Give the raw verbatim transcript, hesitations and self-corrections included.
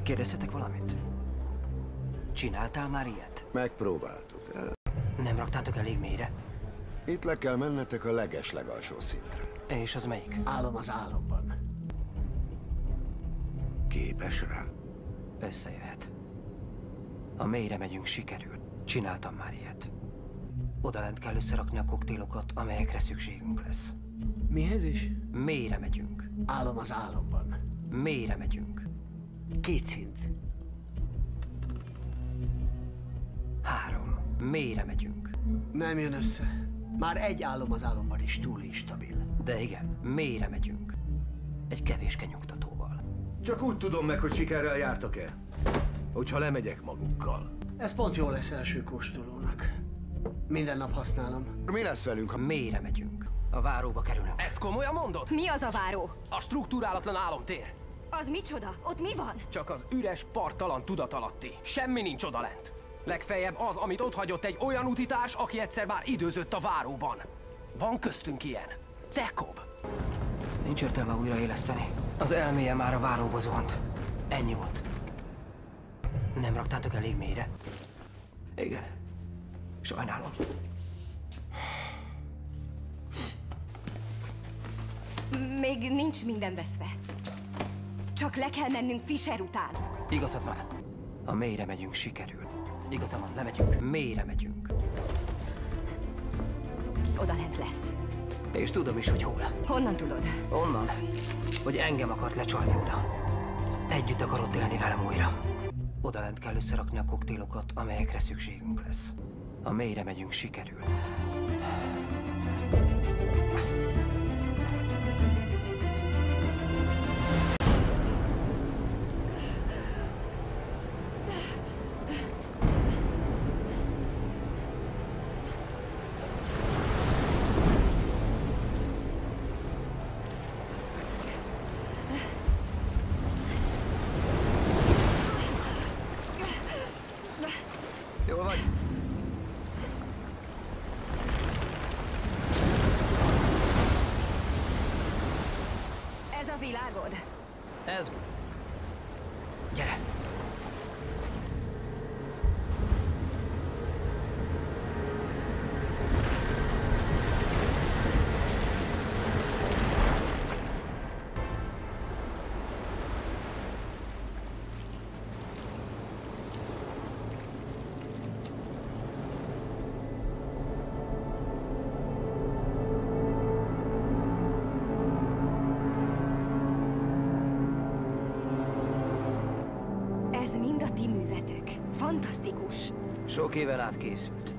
Kérdezhetek valamit? Csináltál már ilyet? Megpróbáltuk. Nem raktátok elég mélyre? Itt le kell mennetek a leges-legalsó szintre. És az melyik? Álom az álomban. Képes rá? Összejöhet. A mélyre megyünk, sikerül. Csináltam már ilyet. Odalent kell összerakni a koktélokat, amelyekre szükségünk lesz. Mihez is? Mélyre megyünk. Álom az álomban. Mélyre megyünk. Két szint. Három. Mélyre megyünk. Nem jön össze. Már egy álom az álomban is túl instabil. De igen, mélyre megyünk. Egy kevéske nyugtatóval. Csak úgy tudom meg, hogy sikerrel jártak-e. Hogyha lemegyek magukkal. Ez pont jó lesz első kóstolónak. Minden nap használom. Mi lesz velünk, ha... Mélyre megyünk. A váróba kerülünk. Ezt komolyan mondod? Mi az a váró? A strukturálatlan álomtér. Az micsoda? Ott mi van? Csak az üres, parttalan tudatalatti. Semmi nincs odalent. Legfeljebb az, amit otthagyott egy olyan utitárs, aki egyszer már időzött a váróban. Van köztünk ilyen. Tekob. Nincs értelme újraéleszteni. Az elméje már a váróba zuhant. Ennyi volt. Nem raktátok elég mélyre? Igen. Sajnálom. Még nincs minden veszve. Csak le kell mennünk Fisher után. Igazad van. A mélyre megyünk, sikerül. Igazad van, lemegyünk. Mélyre megyünk. Odalent lesz. És tudom is, hogy hol. Honnan tudod? Onnan, hogy engem akart lecsalni oda. Együtt akarott élni velem újra. Odalent kell összerakni a koktélokat, amelyekre szükségünk lesz. A mélyre megyünk, sikerül. Jól vagy? Ez a világod? Ez. Gyere! Ez mind a ti művetek. Fantasztikus. Sok évvel át készült.